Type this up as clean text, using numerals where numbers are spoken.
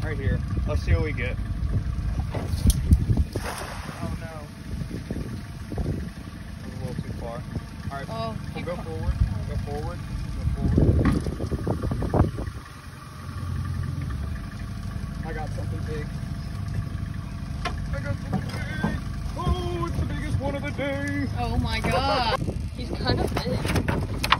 Right here. Let's see what we get. Oh no. That was a little too far. Alright, we'll go forward. Go forward. Go forward. I got something big. I got something big. Oh, it's the biggest one of the day. Oh my god. He's kind of big.